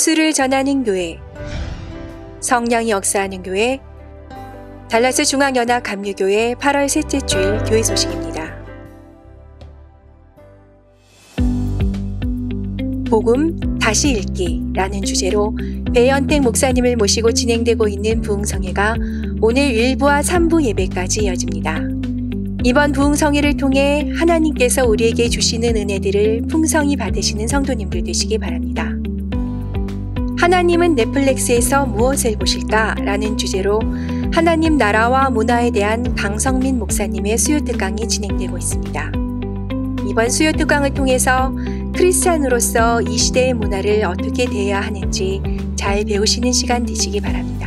예수를 전하는 교회, 성령이 역사하는 교회, 달라스 중앙연합 감리교회 8월 셋째 주일 교회 소식입니다. 복음 다시 읽기라는 주제로 배연택 목사님을 모시고 진행되고 있는 부흥성회가 오늘 1부와 3부 예배까지 이어집니다. 이번 부흥성회를 통해 하나님께서 우리에게 주시는 은혜들을 풍성히 받으시는 성도님들 되시기 바랍니다. 하나님은 넷플릭스에서 무엇을 보실까? 라는 주제로 하나님 나라와 문화에 대한 강성민 목사님의 수요특강이 진행되고 있습니다. 이번 수요특강을 통해서 크리스찬으로서 이 시대의 문화를 어떻게 대해야 하는지 잘 배우시는 시간 되시기 바랍니다.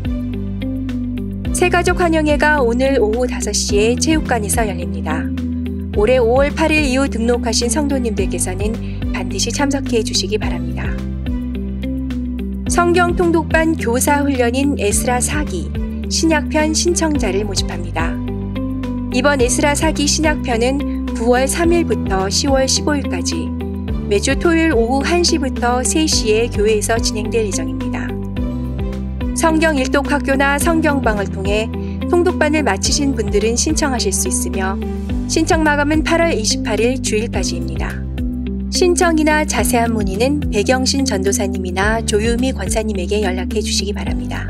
새가족 환영회가 오늘 오후 5시에 체육관에서 열립니다. 올해 5월 8일 이후 등록하신 성도님들께서는 반드시 참석해 주시기 바랍니다. 성경 통독반 교사 훈련인 에스라 4기 신약편 신청자를 모집합니다. 이번 에스라 4기 신약편은 9월 3일부터 10월 15일까지 매주 토요일 오후 1시부터 3시에 교회에서 진행될 예정입니다. 성경 일독학교나 성경방을 통해 통독반을 마치신 분들은 신청하실 수 있으며 신청 마감은 8월 28일 주일까지입니다. 신청이나 자세한 문의는 백영신 전도사님이나 조유미 권사님에게 연락해 주시기 바랍니다.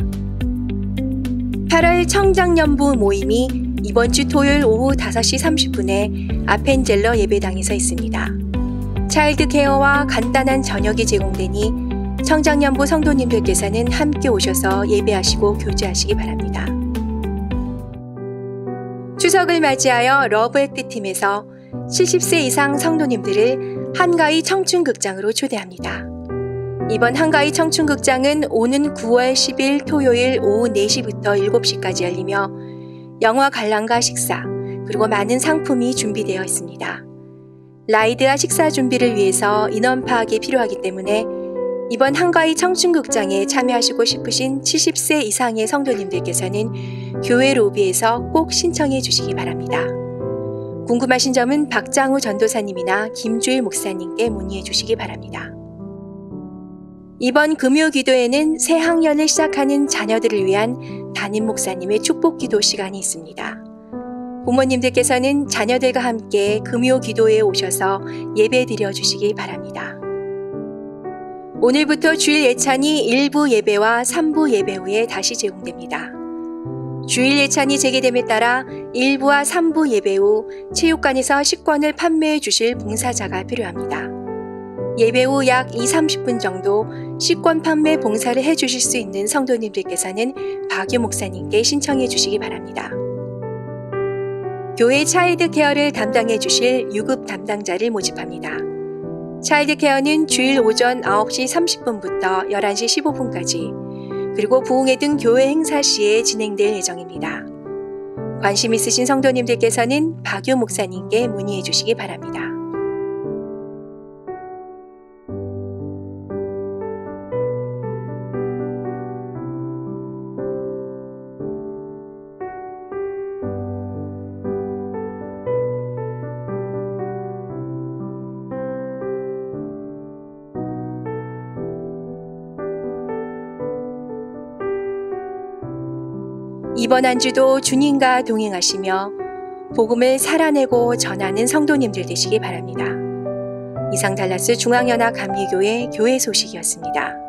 8월 청장연부 모임이 이번 주 토요일 오후 5시 30분에 아펜젤러 예배당에서 있습니다. 차일드 케어와 간단한 저녁이 제공되니 청장연부 성도님들께서는 함께 오셔서 예배하시고 교제하시기 바랍니다. 추석을 맞이하여 러브액트팀에서 70세 이상 성도님들을 한가위 청춘극장으로 초대합니다. 이번 한가위 청춘극장은 오는 9월 10일 토요일 오후 4시부터 7시까지 열리며 영화 관람과 식사, 그리고 많은 상품이 준비되어 있습니다. 라이드와 식사 준비를 위해서 인원 파악이 필요하기 때문에 이번 한가위 청춘극장에 참여하시고 싶으신 70세 이상의 성도님들께서는 교회 로비에서 꼭 신청해 주시기 바랍니다. 궁금하신 점은 박장우 전도사님이나 김주일 목사님께 문의해 주시기 바랍니다. 이번 금요 기도에는 새 학년을 시작하는 자녀들을 위한 담임 목사님의 축복 기도 시간이 있습니다. 부모님들께서는 자녀들과 함께 금요 기도에 오셔서 예배 드려 주시기 바랍니다. 오늘부터 주일 예찬이 1부 예배와 3부 예배 후에 다시 제공됩니다. 주일 예찬이 재개됨에 따라 1부와 3부 예배 후 체육관에서 식권을 판매해 주실 봉사자가 필요합니다. 예배 후 약 20-30분 정도 식권 판매 봉사를 해 주실 수 있는 성도님들께서는 박유 목사님께 신청해 주시기 바랍니다. 교회 차일드 케어를 담당해 주실 유급 담당자를 모집합니다. 차일드 케어는 주일 오전 9시 30분부터 11시 15분까지 그리고 부흥회 등 교회 행사 시에 진행될 예정입니다. 관심 있으신 성도님들께서는 박유 목사님께 문의해 주시기 바랍니다. 이번 한 주도 주님과 동행하시며 복음을 살아내고 전하는 성도님들 되시기 바랍니다. 이상 달라스 중앙연합 감리교회 교회 소식이었습니다.